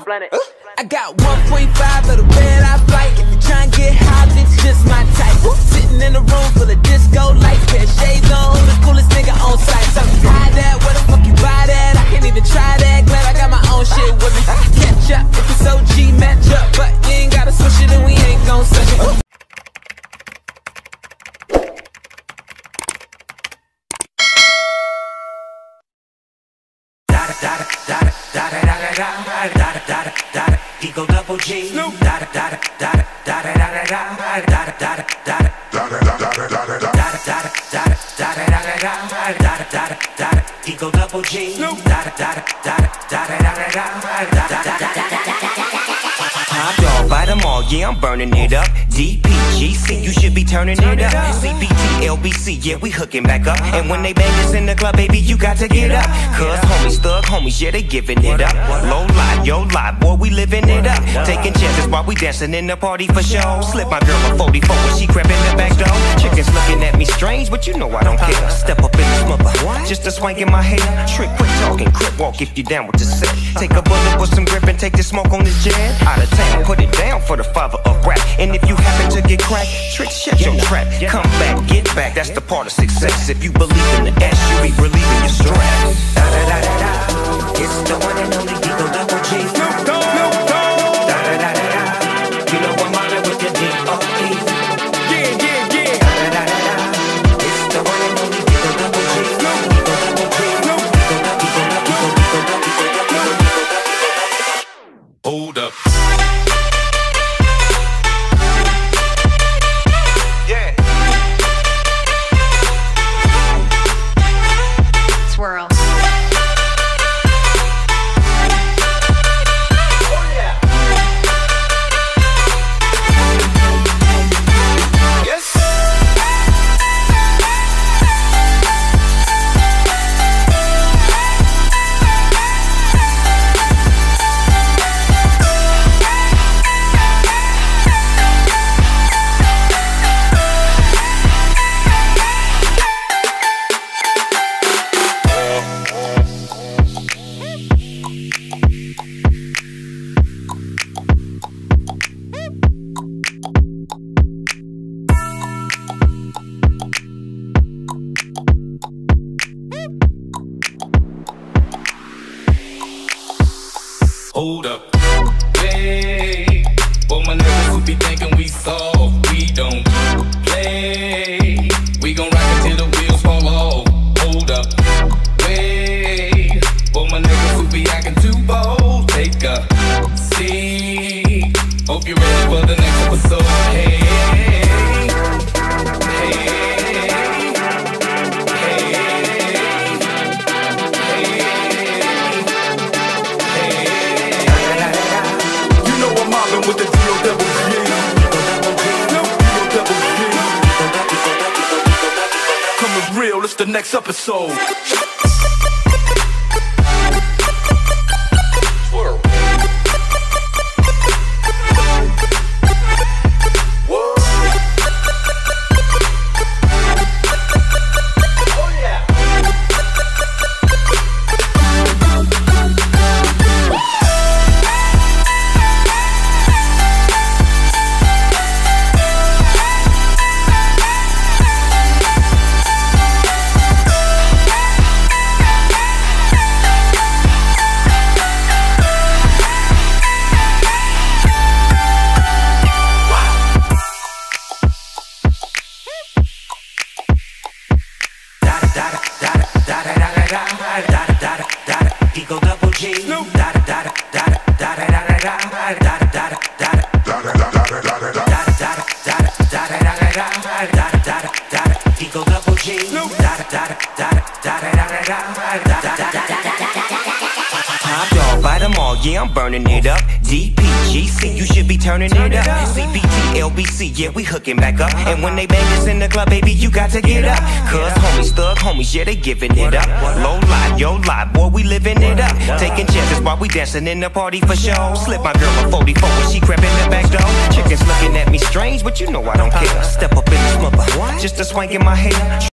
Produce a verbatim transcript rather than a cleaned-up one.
planet. I got one point five of the red eye flight. If you tryna get high, bitch, just my type. Sitting in a room full of disco lights, pair of shades on, who the coolest nigga on site? So you buy that, where the fuck you buy that? I can't even try that, glad I got my own shit with me. Catch up, if it's O G, match up, but you ain't gotta switch it and we ain't gon' switch it. Eagle double G. Da da da da da da da da da da da da da da. Eagle double G. Da da da da da da da da. Top dog, buy them all, yeah, I'm burning it up. D P G C, you should be turning it up. C P T, L B C, yeah, we hooking back up. And when they bang us in the club, baby, you got to get up. Cause homies, thug homies, yeah, they giving it up. Low lie, yo lie, boy, we living it up. Taking chances while we dancing in the party for show. Slip my girl a forty-four when she crept in the back door. Chickens looking at me strange, but you know I don't care. Step up in the smother, just a swank in my hair. Trick, quit talking, crip walk if you down with the set. Take a bullet with some grip and take the smoke on this jet. Out of town, put it down for the father of rap. And if you happen to get cracked, trick, shut your trap. Come back, get back, that's the part of success. If you believe in the S, you be relieving your stress. Da da da da da, it's the one and only Eagle double G. Snoop Dogg, Snoop Dogg. Da da da da da, you know I'm mobbing with the D O E. Yeah, yeah, yeah. Da da da da da, it's the one and only Eagle double G. Eagle double G. Eagle double, Eagle double, Eagle double, Eagle double, Eagle double. Hold up. Swirl. Hold up, hey, for my niggas who be thinking we soft, we don't play. We gon' rock it till the wheels fall off. Hold up, wait, for my niggas who be acting too bold, take a seat. Hope you're ready for the next episode. Hey, hey, hey. With the D O double G, no D O double G. Coming real, it's the next episode. Eagle double G. Da da da da da da da da da da da da. Eagle double G. Da da da da da da da da. Top dog, buy them all, yeah, I'm burning it up. D P G C, you should be turning it up. C P T, L B C, yeah, we hooking back up. And when they bang us in the club, baby, you got to get up. Cause homies, thug homies, yeah, they giving it up. Low lie, yo lie, boy, we living it up. Taking chances while we dancing in the party for show. Slip my girl a forty-four when she crept in the back door. Chickens looking at me strange, but you know I don't care. Step up in the smother, just a swank in my hair.